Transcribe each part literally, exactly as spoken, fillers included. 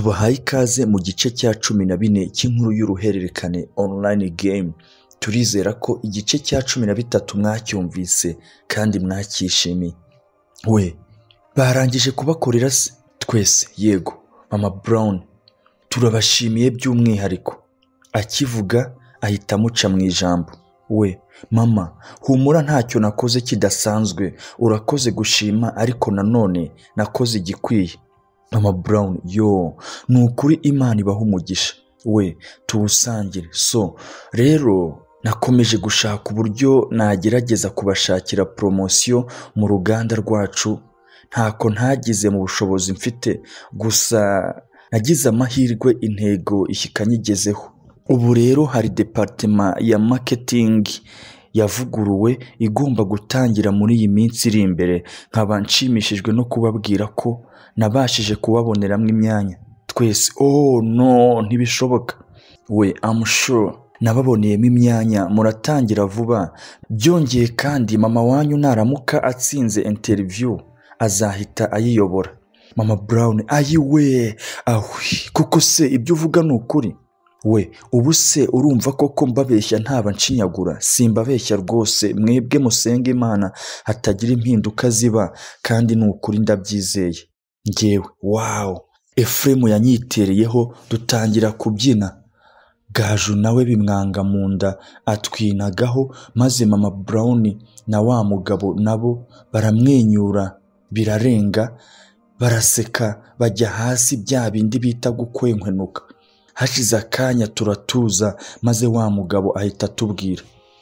tubahaye ikaze mu gice cya cumi na bine cy'inkuru y'uruhererekane online game. Turizera ko igice cya cumi na bitatu mwacyumvise kandi mwacyishimiye. We barangije kubakorera se? Twese yego. Mama Brown turabashimiye by'umwihariko. Akivuga ahita amuca mu ijambo. We mama, humura ntacyo nakoze kidasanzwe, urakoze gushima, ariko nanone nakoze igikwiye. Mama Brown yo nukuri Imana ibaha umugisha, we tuwusangire. So rero nakomeje gushaka uburyo nagerageza kubashakira promotion mu ruganda rwacu, ntako ntagize mu bushobozi mfite, gusa nagize amahirwe intego ishikanyigezeho. Ubu rero hari departement ya marketing yavuguruwe igomba gutangira muri iyi minsi iri imbere, nkaba nshimishijwe no kubabwira ko nabashije kubaboneramo imyanya. Twese oh no ntibishoboka. We I'm sure nababoneyemo imyanya, muratangira vuba. Byongeye kandi mama wanyu naramuka atsinze interview azahita ayiyobora. Mama Brown ayiwe ahwi, kuko se ibyo uvuga ni ukuri? We ubu se urumva koko mbabeshya ntaba nshinyagura? Simbabeshya rwose, mwebwe musenge Imana hatagira impinduka ziba, kandi ni ukuri ndabyizeye ngewe. Wow, Efremu yanyitereyeho dutangira kubyina. Gaju nawe bimwanga mu nda atwinagaho, maze Mama Brown na wa mugabo nabo baramwenyura birarenga, baraseka bajya hasi, bya bindi bita gukwenkwenuka. Hashize akanya turatuza, maze wa mugabo ahita atubwira,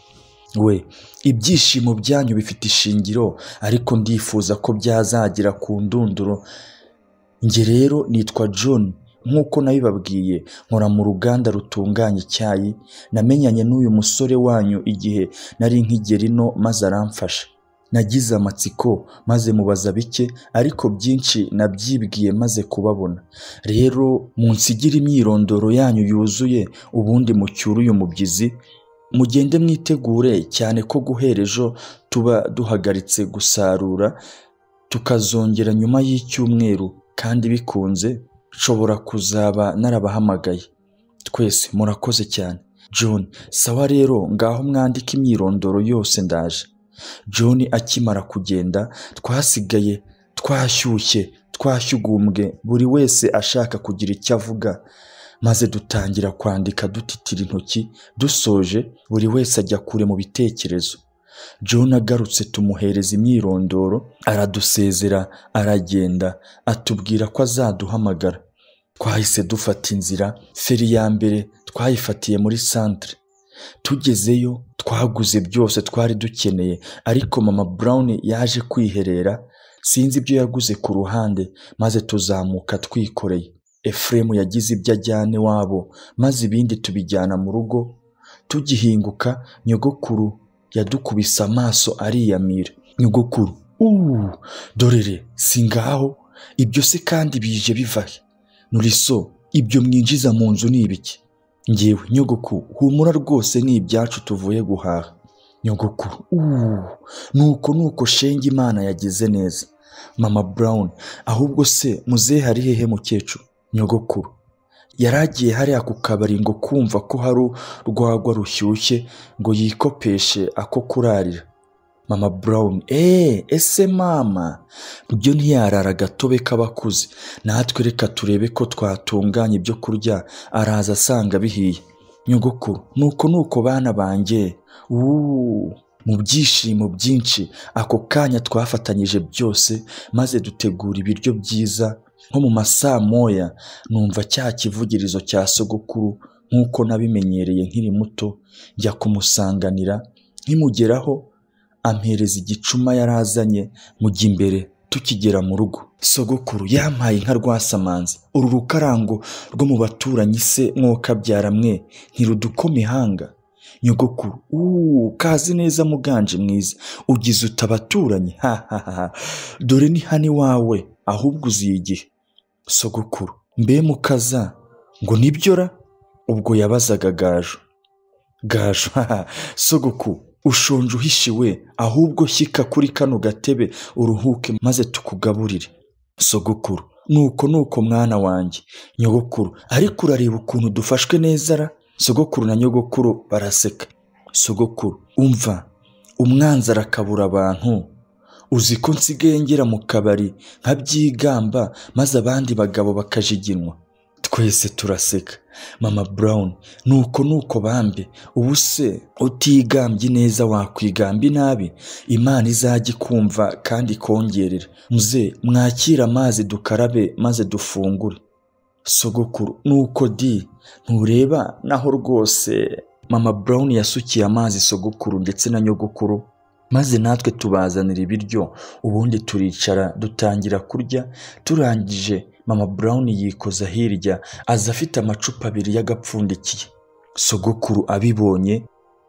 we ibyishimo byanyu bifite ishingiro, ariko ndifuza ko byazagira ku ndunduro. Nge rero nitwa John, nk'uko nabibabwiye nkora mu ruganda rutunganya icyayi. Namenyanye n'uyu musore wanyu igihe nari nkigera ino, maze aramfasha. Nagize amatsiko maze mubaza bike, ariko byinshi nabyibwiye maze kubabona. Rero munsigira imyirondoro yanyu yuzuye, ubundi mucyure uyu mubyizi, mugende mwitegure cyane ko guhera ejo tuba duhagaritse gusarura, tukazongera nyuma y'icyumweru, kandi bikunze nshobora kuzaba narabahamagaye. Twese murakoze cyane. John sawa rero ngaho mwandika imyirondoro yose ndaje. John akimara kugenda twasigaye twashyushye twashyugumbwe, buri wese ashaka kugira icyo avuga, maze dutangira kwandika dutitira intoki. Dusoje buri wese ajya kure mu bitekerezo. John agarutse tumuhereza imyirondoro, aradusezera aragenda, atubwira ko azaduhamagara. Twahise dufata inzira. Feri ya mbere twayifatiye muri centre. Tugezeyo twaguze byose twari dukeneye, ariko Mama Brown yaje kwiherera, sinzi ibyo yaguze ku ruhande, maze tuzamuka twikoreye. Efremu yagize ibyo ajyane wabo, maze ibindi tubijyana mu rugo. Tugihinguka nyogokuru yadukubise amaso ariyamira. Nyogokuru uuu dorere singaho, ibyo se kandi bije bivahe? Nuriso ibyo mwinjiza mu nzu ni ibiki? Ngewe nyogokuru humura rwose ni ibyacu tuvuye guhaha. Nyogokuru uuu nuko nuko shenge Imana yagize neza. Mama Brown ahubwo se muzehe hari hehe mukecuru? Nyogokuru yaragiye hariya ku kabari ngo kumva ko hari urwagwa rushyushye ngo yikopeshe ako kurarira. Mama Brown eh ese mama ibyo ntiyarara gatobe k'abakuze, natwe reka turebe ko twatunganya ibyo kurya, araza asanga bihiye. Nyogokuru nuko nuko bana banjye. Uuu mu byishimo byinshi ako kanya twafatanyije byose, maze dutegura ibiryo byiza. Nko mu masaa moya numva cya kivugirizo cya sogokuru, nk'uko nabimenyereye nkiri muto. Njya kumusanganira, nkimugeraho ampereza igicuma yarazanye, mujya imbere. Tukigera mu rugo sogokuru yampaye inka rwasamanze, uru rukarango rwo mu baturanyi se mwokabyara mwe ntirudukoma ihanga. Nyogokuru uuu kazi neza muganje mwiza, ugize utabaturanyi ha ha ha, dore ni hani wawe ahubwo uziye igihe. Sogokuru mbe mukaza ngo nibyora? Ubwo yabazaga Gaju. Gaju sogokuru ushonje uhishiwe, ahubwo shyika kuri kano gatebe uruhuke maze tukugaburire. Sogokuru nuko nuko mwana wanjye. Nyogokuru, ariko urareba ukuntu dufashwe neza ra? Sogokuru na nyogokuru baraseka. Sogokuru, umva, umwanzi arakabura abantu. Uzi ko nsigaye ngera mu kabari nkabyigamba maze abandi bagabo bakajiginwa. Twese turaseka. Mama Brown, nuko nuko bambe, ubu se utigambye neza wakwigamba inabi, Imana izajya ikumva kandi ikongerera. Muze mwakira amazi dukarabe maze dufungure. Sogokuru, nuko di, ntureba naho rwose. Mama Brown yasukiye amazi sogokuru ndetse na nyogokuru, maze natwe tubazanira ibiryo, ubundi turicara dutangira kurya. Turangije Mama Brown yikoza hirya, aza afite amacupa abiri y'agapfundikiye. Sogokuru abibonye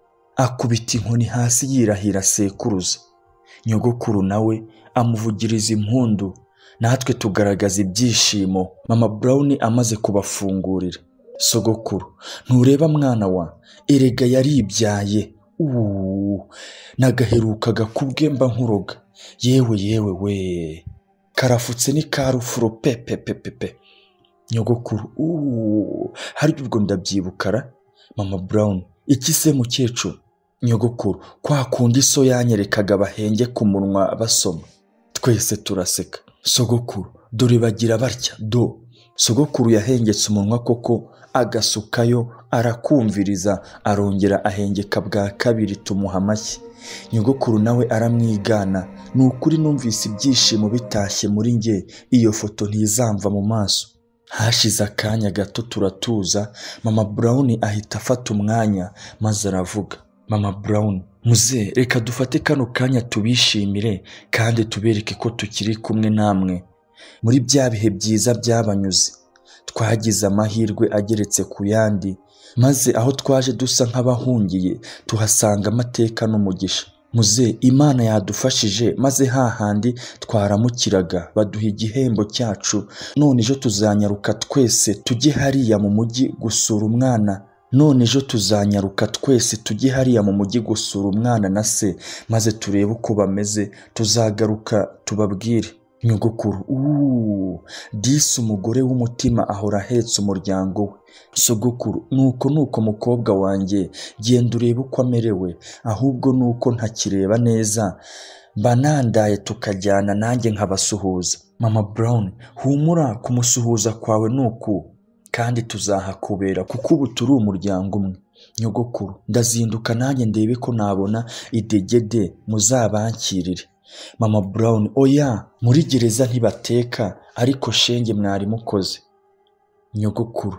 akubita inkoni hasi yirahira sekuruza. Nyogokuru nawe amuvugiriza impundu, natwe tugaragaza ibyishimo. Mama Brown amaze kubafungurira. Sogokuru, ntureba mwana wa, erega yaribyaye. Uuu, nagaherukaga kubwemba nkuroga. Yewe yewe we, karafutse ni karufuro pepe pepe pe. Nyogokuru, uuu, hari ubwo ndabyibukara. Mama Brown, iki se mukecuru? Nyogokuru, kwa kundi so yanyerekaga bahenge ku munwa basoma. Twese turaseka. Sogokuru, dore bagira batya do. Sogokuru yahengetse umunwa koko, agasukayo arakumviriza, arongera ahengeka bwa kabiri, tumuha amashyi. Nyogokuru nawe aramwigana. Ni ukuri numvise ibyishimo bitashye muri nge, iyo foto ntizamva mu maso. Hashize akanya gato turatuza. Mama Brown ahita afata umwanya maze aravuga. Mama Brown, muze reka dufate kano kanya tubishimire kandi tubereke ko tukiri kumwe namwe muri bya bihe byiza byabanyuze. Twagize amahirwe ageretse ku yandi, maze aho twaje dusa nk'abahungiye tuhasanga amateka n'umugisha. Muze Imana yadufashije, maze hahandi twaramukiraga baduha igihembo cyacu. None ejo tuzanyaruka twese tujye hariya mu mujyi gusura umwana. None ejo tuzanyaruka twese tujye hariya mu mujyi gusura umwana na se, maze turebe uko bameze, tuzagaruka tubabwire. Nyogokuru, uuu, disi umugore w'umutima ahora ahetse umuryango we. Sogokuru, nuko nuko mukobwa wanjye, genda urebe uko amerewe, ahubwo nuko ntakireba neza, banandaye tukajyana nanjye nkabasuhuza. Mama Brown, humura, kumusuhuza kwawe nuku kandi tuzahakubera kuko ubu turi umuryango umwe. Nyogokuru, ndazinduka nanjye ndebe ko nabona idegede muzabankirire. Mama Brown, oya, muri gereza ntibateka, ariko shenge mwari mukoze. Nyogokuru,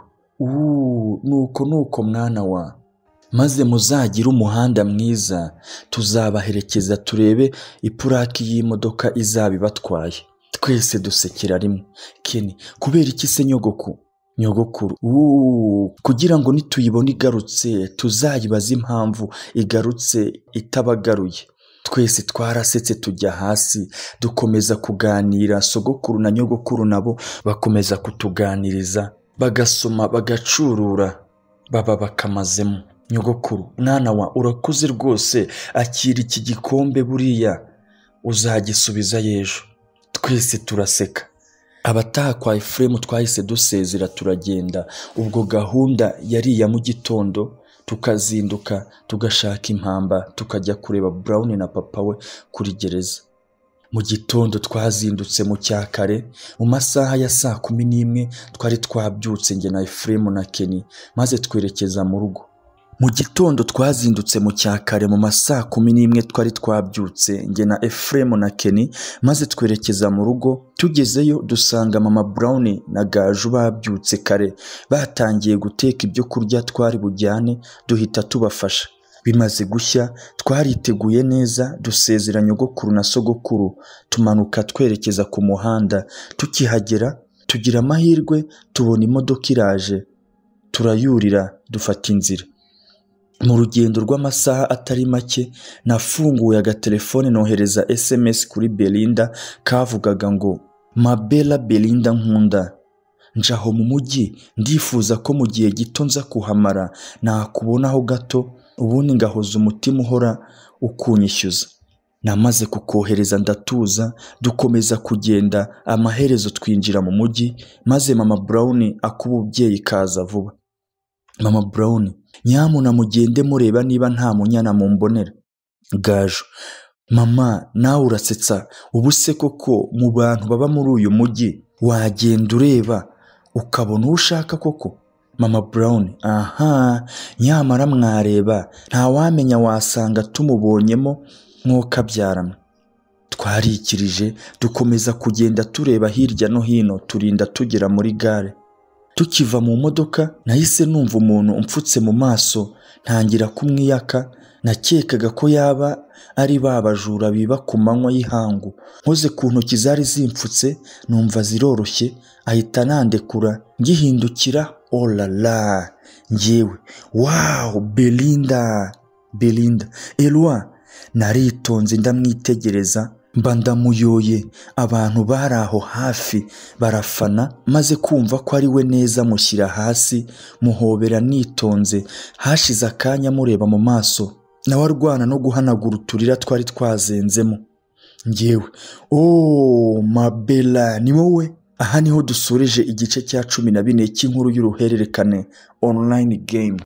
uuu, nuko nuko mwana wa, maze muzagire umuhanda mwiza, tuzabaherekeza turebe ipuraki y'imodoka izabibatwaye. Twese dusekera rimwe. Keni, kubera iki se nyogokuru? Nyogokuru, uuu, kugira ngo nituyibone igarutse tuzayibaza impamvu igarutse itabagaruye. Twese twarasetse tujya hasi dukomeza kuganira. Sogokuru na nyogokuru nabo bakomeza kutuganiriza, bagasoma bagacurura, baba bakamazemo. Nyogokuru, mwana wa, urakoze rwose, akira iki gikombe, buriya uzagisubiza y'ejo. Twese turaseka. Abataha kwa Ephraim twahise dusezera turagenda. Ubwo gahunda yari iya mu gitondo, tukazinduka tugashaka impamba tukajya kureba Brown na papa we kuri gereza. Mu gitondo twazindutse mu cyakare, mu masaha ya saa kumi n'imwe twari twabyutse nge na Ephraim na Kenny, maze twerekeza mu rugo. Mu gitondo twazindutse mu cyakare mu masaha kumi n'imwe twari twabyutse nge na Ephraim na Kenny, maze twerekeza mu rugo. Tugezeyo dusanga Mama Brown na Gaju babyutse kare, batangiye guteka ibyo kurya twari bujyane, duhita tubafasha. Bimaze gushya twariteguye neza, dusezera nyogokuru na sogokuru, tumanuka twerekeza ku muhanda. Tukihagera tugira amahirwe tubona imodoka iraje, turayurira dufata inzira. Mu rugendo rw'amasaha atari make nafunguye agatelefone nohereza S M S kuri Belinda kavugaga ngo Mabela Belinda nkunda, njaho mu mujyi, ndifuza ko mu gihe gito nza kuhamara nakubonaho gato, ubundi ngahoza umutima uhora ukunyishyuza. namaze kukohereza ndatuza, dukomeza kugenda, amaherezo twinjira mu mujyi, maze mama Brown akububyeyi kaza vuba. Mama Brown, nyamuna mugende mureba niba nta munyana mumbonera. Gaju, mama nawe urasetsa, ubu se koko mu bantu baba muri uyu mujyi wagenda ureba ukabona uwo ushaka koko? Mama Brown, aha, nyamara mwareba, nta wamenya wasanga tumubonyemo mwokabyarana. Twarikirije dukomeza kugenda tureba hirya no hino, turinda tugera muri gare. Tukiva mu modoka nahise numva umuntu umfutse mu maso, ntangira kumwiyaka, nakekaga ko yaba ari babajura biba ku manywa y'ihangu. Nkoze ku ntoki zari zimfutse numva ziroroshye, ahita nandekura, ngihindukira oh la la, njyewe wow, Belinda Belinda Elwa. Naritonze ndamwitegereza, mba ndamuyoye, abantu bari aho hafi barafana, maze kumva ko ari we neza mushyira hasi, muhobera nitonze. Hashize akanya mureba mu maso, nawe arwana no guhanagura uturira twari twazenzemo. Njyewe oh Mabela, ni wowe? Aha niho dusoreje igice cya cumi na bine cy'inkuru y'uruhererekane online game.